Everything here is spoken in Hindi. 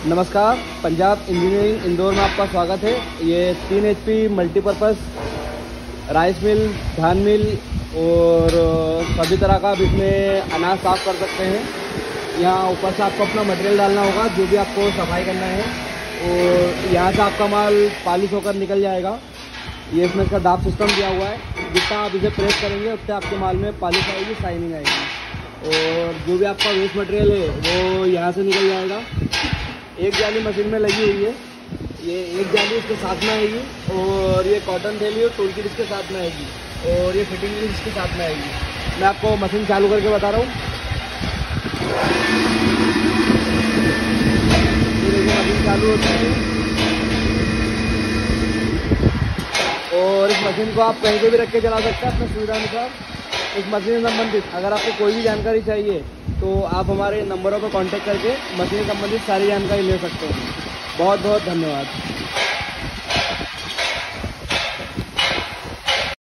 नमस्कार, पंजाब इंजीनियरिंग इंदौर में आपका स्वागत है। ये 3 HP मल्टीपर्पज़ राइस मिल, धान मिल और सभी तरह का इसमें अनाज साफ कर सकते हैं। यहाँ ऊपर से आपको अपना मटेरियल डालना होगा, जो भी आपको सफाई करना है, और यहाँ से आपका माल पॉलिश होकर निकल जाएगा। ये इसमें इसका दाब सिस्टम दिया हुआ है, जितना आप इसे प्रेस करेंगे उतने आपके माल में पॉलिश आएगी, शाइनिंग आएगी। और जो भी आपका वेस्ट मटेरियल है वो यहाँ से निकल जाएगा। एक जाली मशीन में लगी हुई है, ये एक जाली इसके साथ में आएगी, और ये कॉटन थैली और टूल किट इसके साथ में आएगी, और ये फिटिंग भी इसके साथ में आएगी। मैं आपको मशीन चालू करके बता रहा हूँ। ये देखिए मशीन चालू होती है, और इस मशीन को आप कहीं पे भी रख के चला सकते हैं अपने सुविधा अनुसार। इस मशीन से संबंधित अगर आपको कोई भी जानकारी चाहिए तो आप हमारे नंबरों पर कांटेक्ट करके मशीन से संबंधित सारी जानकारी ले सकते हैं। बहुत बहुत धन्यवाद।